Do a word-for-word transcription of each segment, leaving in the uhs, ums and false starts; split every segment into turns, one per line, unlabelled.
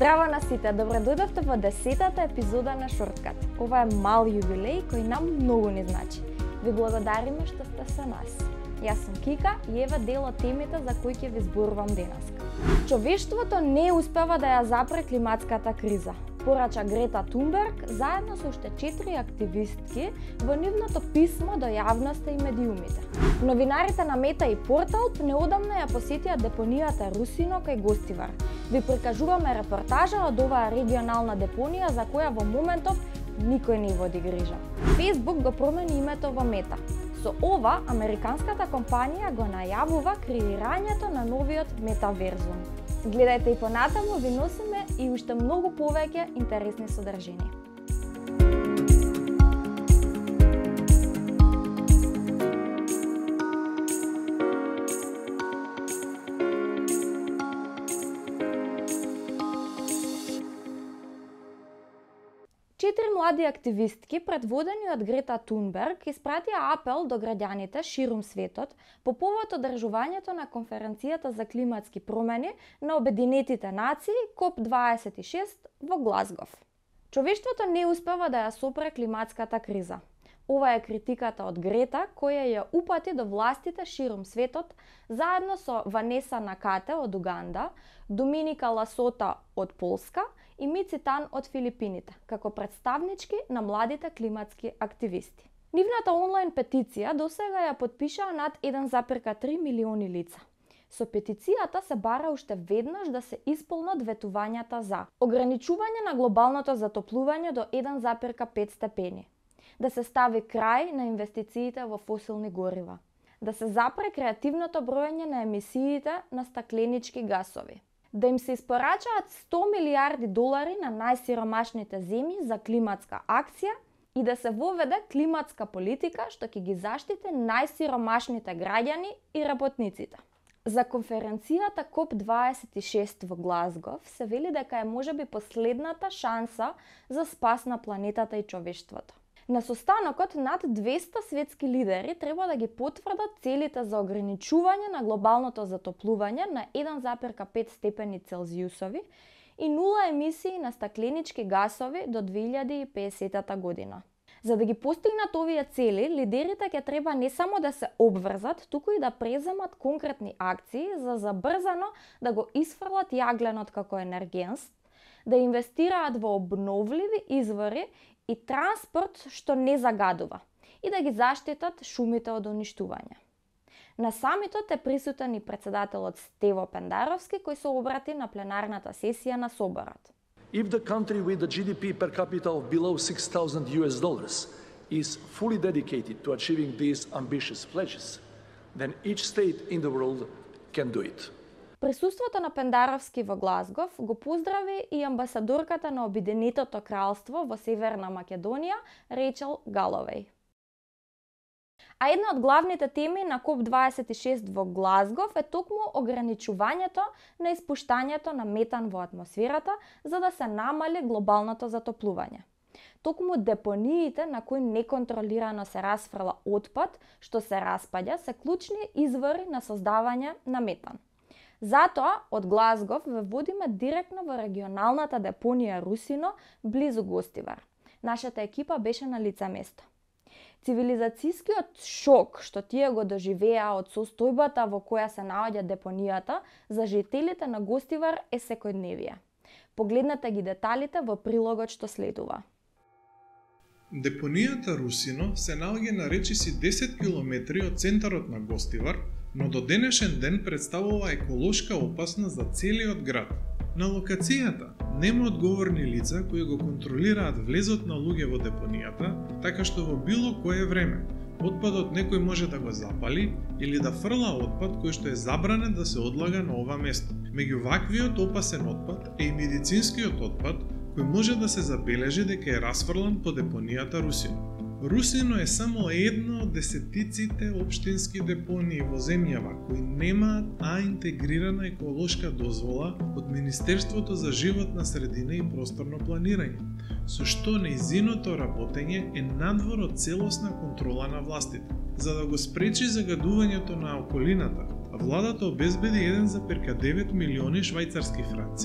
Здраво на сите, добро дојдовте во десетата епизода на Шорткат. Ова е мал јубилеј кој нам многу ни значи. Ви благодариме што сте со нас. Јас сум Кика и ева дел од темите за кои ќе ви зборувам денеска. Човештвото не успева да ја запре климатската криза, порача Грета Тунберг заедно со уште четири активистки во нивното писмо до јавноста и медиумите. Новинарите на Мета и Порталп неодамна ја посетија депонијата Русино кај Гостивар. Ви прикажуваме репортажа од оваа регионална депонија за која во моментов никој не води грижа. Facebook го промени името во Мета. Со ова, американската компанија го најавува креирањето на новиот метаверзум. Гледајте и понатаму, ви носиме и уште многу повеќе интересни содржини. Четири млади активистки, предводени од Грета Тунберг, испратија апел до граѓаните ширум светот по повод одржувањето на конференцијата за климатски промени на Обединетите нации коп дваесет и шест во Глазгов. Човештвото не успева да ја сопре климатската криза. Ова е критиката од Грета, која ја упати до властите ширум светот, заедно со Ванеса Накате од Уганда, Доминика Ласота од Полска и Мици Тан од Филипините, како представнички на младите климатски активисти. Нивната онлайн петиција досега ја подпишаа над еден зарез три милиони лица. Со петицијата се бара уште веднаш да се исполнат ветувањата за ограничување на глобалното затоплување до еден зарез пет степени, да се стави крај на инвестициите во фосилни горива, да се запре креативното броење на емисиите на стакленички гасови, да им се испорачаат сто милиарди долари на најсиромашните земји за климатска акција и да се воведе климатска политика што ќе ги заштити најсиромашните граѓани и работниците. За конференцијата коп дваесет и шест во Глазгов се вели дека е можеби последната шанса за спас на планетата и човештвото. На состанокот над двесте светски лидери треба да ги потврдат целите за ограничување на глобалното затоплување на еден зарез пет степени Целзиусови и нула емисии на стакленички гасови до две илјади и педесета година. За да ги постигнат овие цели, лидерите ќе треба не само да се обврзат, туку и да преземат конкретни акции за забрзано да го исфрлат јагленот како енергенст, да инвестираат во обновливи извори и транспорт што не загадува и да ги заштитат шумите од уништување. На самитот е присутен и председателот Стево Пендаровски кој се обрати на пленарната сесија на Соборот.
If the country with the G D P per capita of below six thousand U S dollars is fully dedicated to achieving these ambitious pledges, then each state in the world can do it.
Присуството на Пендаровски во Глазгов го поздрави и амбасадорката на Обединетото кралство во Северна Македонија, Рейчел Галовеј. А една од главните теми на коп дваесет и шест во Глазгов е токму ограничувањето на испуштањето на метан во атмосферата за да се намали глобалното затоплување. Токму депониите на кои неконтролирано се расфрла отпад, што се распаѓа, се клучни извори на создавање на метан. Затоа, од Глазгов ве водиме директно во регионалната депонија Русино, близу Гостивар. Нашата екипа беше на лице место. Цивилизацијскиот шок што тие го доживеа од состојбата во која се наоѓа депонијата, за жителите на Гостивар е секојдневие. Погледнете ги деталите во прилогот што следува.
Депонијата Русино се наоѓа на речиси десет километри од центарот на Гостивар, но до денешен ден представува еколошка опасност за целиот град. На локацијата нема одговорни лица кои го контролираат влезот на луѓе во депонијата, така што во било кое време отпадот некој може да го запали или да фрла отпад кој што е забранен да се одлага на ова место. Меѓу ваквиот опасен отпад е и медицинскиот отпад кој може да се забележи дека е расфрлан по депонијата Русино. Русино е само една од десетиците општински депонии во земјава кои немаат А интегрирана еколошка дозвола од Министерството за животна средина и просторно планирање, со што нејзиното работење е надвор од целосна контрола на властите. За да го спречи загадувањето на околината, владата обезбеди еден зарез девет милиони швајцарски франци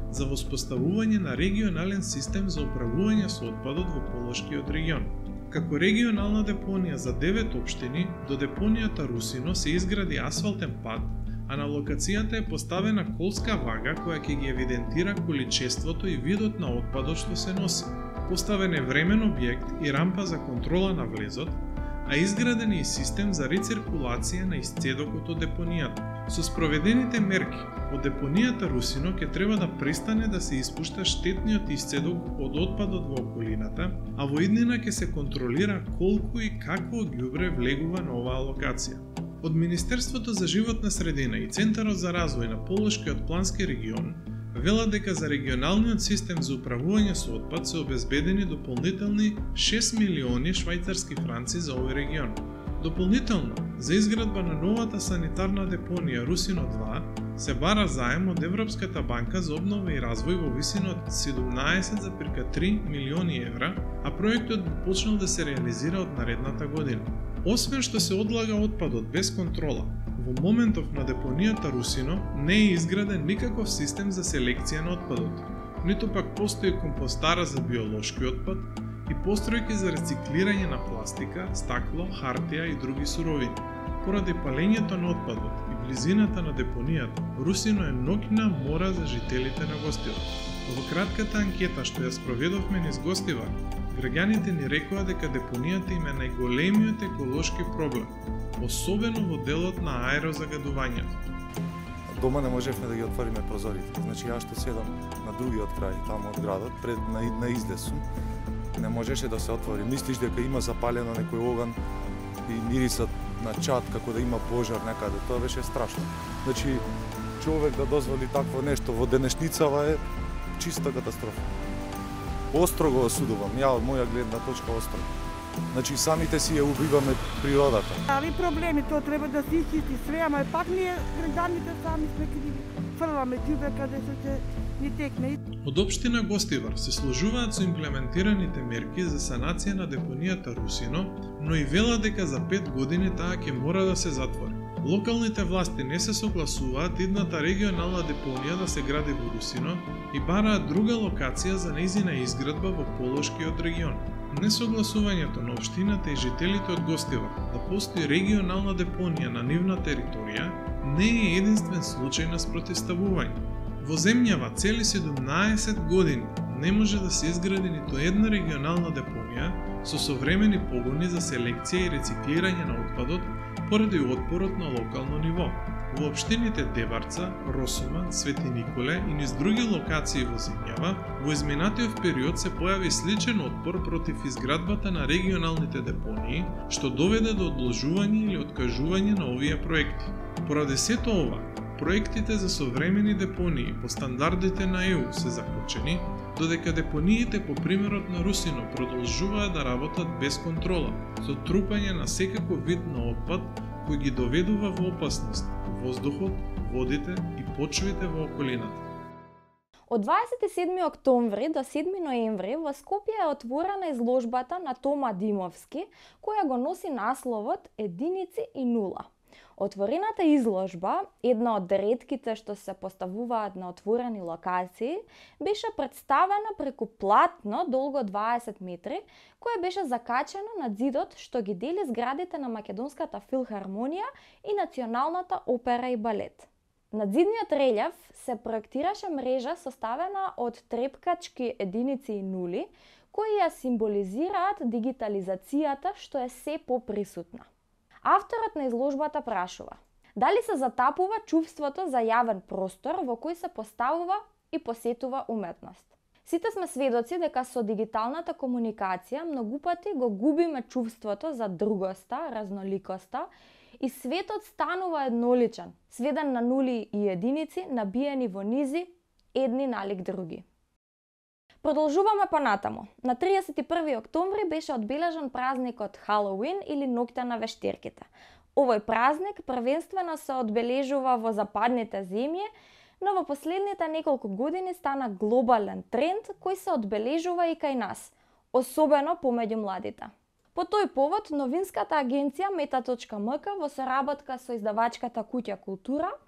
за воспоставување на регионален систем за управување со отпадот во Полошкиот регион. Како регионална депонија за девет општини, до депонијата Русино се изгради асфалтен пат, а на локацијата е поставена колска вага која ќе ги евидентира количеството и видот на отпадот што се носи. Поставен е времен објект и рампа за контрола на влезот, а изграден е и систем за рециркулација на исцедокот од депонијата. Со спроведените мерки, од депонијата Русино ќе треба да престане да се испушта штетниот исцедок од отпадот во околината, а во иднина ќе се контролира колку и какво ѓубре влегува на оваа локација. Од Министерството за животна средина и Центарот за развој на Полошкиот плански регион велат дека за регионалниот систем за управување со отпад се обезбедени дополнителни шест милиони швајцарски франци за овој регион. Дополнително, за изградба на новата санитарна депонија Русино два се бара заем од Европската банка за обнова и развој во висина од седумнаесет зарез три милиони евра, а проектот би почнал да се реализира од наредната година. Освен што се одлага отпадот без контрола, во моментов на депонијата Русино не е изграден никаков систем за селекција на отпадот, ниту пак постои компостара за биолошки отпад и постројки за рециклирање на пластика, стакло, хартија и други суровини. Поради палењето на отпадот и близината на депонијата, Русино е ноќна мора за жителите на Гостивар. Во кратката анкета што ја спроведовме низ Гостивар, граѓаните ни рекоа дека депонијата им е најголемиот еколошки проблем, особено во делот на аерозагадувањето.
Дома не можевме да ги отвориме прозорите. Значи јас што седам на другиот крај таму од градот, пред на, на издесу, не можеше да се отвори. Мислиш дека има запалено некој оган и мирисат на чад како да има пожар некаде. Тоа беше страшно. Значи човек да дозволи такво нешто во денешницава е чиста катастрофа. Остро го осудувам, ја од моја гледна точка острого. Значи самите си ја убиваме природата.
Али проблеми, тоа треба да се исчисти све, ама пак ние граѓаните сами сме криви. Фрламе ѓубре каде се ќе ни текне.
Од општина Гостивар се сложуваат со имплементираните мерки за санација на депонијата Русино, но и велат дека за пет години таа ќе мора да се затвори. Локалните власти не се согласуваат идната регионална депонија да се гради во Русино и бараат друга локација за нејзина изградба во Полошкиот регион. Несогласувањето на општината и жителите од Гостивар да постои регионална депонија на нивна територија не е единствен случај на спротивставување. Во земјава цели седумнаесет години не може да се изгради ниту една регионална депонија со современи погони за селекција и рециклирање на отпадот поради отпорот на локално ниво. Во општините Дебарца, Росуман, Свети Николе и низ други локации во земјава, во изминатиот период се појави сличен отпор против изградбата на регионалните депонии, што доведе до одложување или откажување на овие проекти. Поради сето ова, проектите за современи депонии по стандардите на Е У се закочени, додека депониите по примерот на Русино продолжуваат да работат без контрола, со трупање на секаков вид на отпад кој ги доведува во опасност воздухот, водите и почвите во околината.
Од дваесет и седми октомври до седми ноември во Скопје е отворена изложбата на Тома Димовски, која го носи насловот Единици и нула. Отворената изложба, една од ретките што се поставуваат на отворени локации, беше представена преку платно долго дваесет метри, кое беше закачено на зидот што ги дели зградите на Македонската филхармонија и Националната опера и балет. Над зидниот релјеф се проектираше мрежа составена од трепкачки единици и нули, кои ја символизираат дигитализацијата што е се поприсутна. Авторот на изложбата прашува: дали се затапува чувството за јавен простор во кој се поставува и посетува уметност? Сите сме сведоци дека со дигиталната комуникација многу пати го губиме чувството за другоста, разноликоста и светот станува едноличен, сведен на нули и единици, набиени во низи, едни налик други. Продолжуваме понатаму. На триесет и први октомври беше одбележан празникот Халоуин или Ноќта на вештирките. Овој празник првенствено се одбележува во западните земји, но во последните неколку години стана глобален тренд кој се одбележува и кај нас, особено помеѓу младите. По тој повод, новинската агенција Мета точка ем ка во соработка со издавачката куќа Култура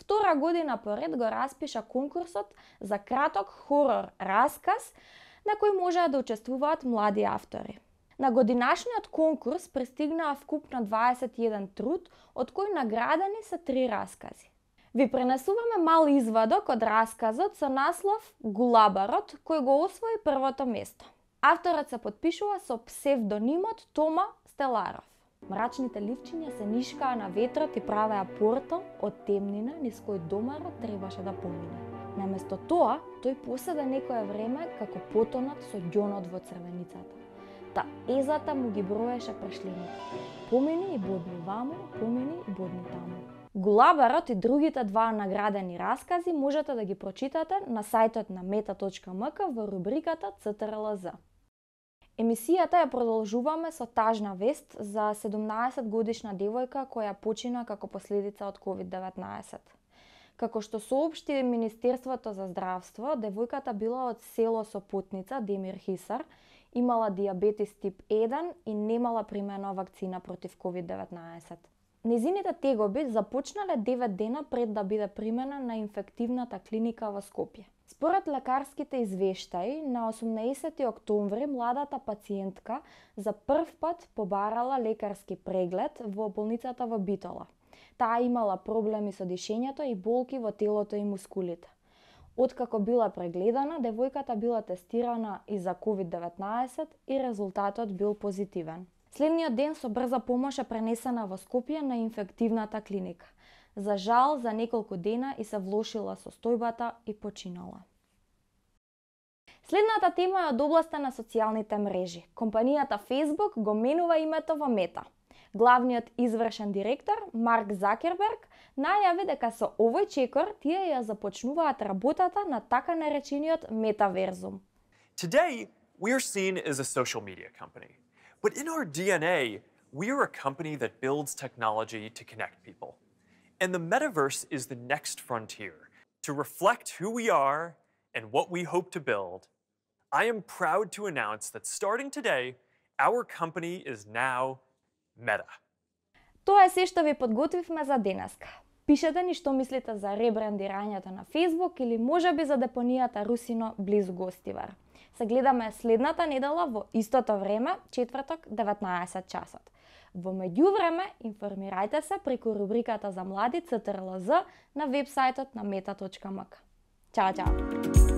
втора година поред го распиша конкурсот за краток хорор расказ на кој можеа да учествуваат млади автори. На годинашниот конкурс пристигнаа вкупно дваесет и еден труд, од кои наградени се три раскази. Ви пренесуваме мал извадок од расказот со наслов Гулабарот, кој го освои првото место. Авторот се подпишува со псевдонимот Тома Стеларов. Мрачните ливчиња се нишкаа на ветрот и правеа портал од темнина низ кој домарот требаше да помине. Наместо тоа, тој поседа некое време како потонат со ѓонот во црвеницата. Та езата му ги броеше прешлените. Помини и бодни ваму, помини и бодни таму. Гулабарот и другите два наградени раскази можете да ги прочитате на сајтот на мета точка ем ка во рубриката Ц Т Р Л З. Емисијата ја продолжуваме со тажна вест за седумнаесет годишна девојка која почина како последица од ковид деветнаесет. Како што соопшти Министерството за здравство, девојката била од село Сопотница, Демир Хисар, имала дијабетис тип еден и немала примена вакцина против ковид деветнаесет. Незините тегоби започнале девет дена пред да биде примена на инфективната клиника во Скопје. Според лекарските извештаи, на осумнаесети октомври младата пациентка за прв пат побарала лекарски преглед во болницата во Битола. Таа имала проблеми со дишењето и болки во телото и мускулите. Откако била прегледана, девојката била тестирана и за ковид деветнаесет и резултатот бил позитивен. Следниот ден со брза помош е пренесена во Скопје на инфективната клиника. За жал, за неколку дена и се влошила состојбата и починала. Следната тема е од областа на социјалните мрежи. Компанијата Facebook го менува името во Мета. Главниот извршен директор, Марк Закерберг, најави дека со овој чекор тие ја започнуваат работата на така наречениот метаверзум.
Today, we are seen as a social media company. But in our D N A, we are a company that builds technology to connect people. And the metaverse is the next frontier. To reflect who we are and what we hope to build, I am proud to announce that starting today, our company is now Meta.
Тоа е се што ви подготвивме за денеска. Пишете ни што мислите за ребрандирањето на Facebook или можеби за депонијата Русино близу Гостивар. Се гледаме следната недела во истото време, четврток, деветнаесет часот. Во меѓувреме, информирајте се преку рубриката за млади Ц Т Р Л З на вебсајтот на мета точка ем ка. Чао, чао!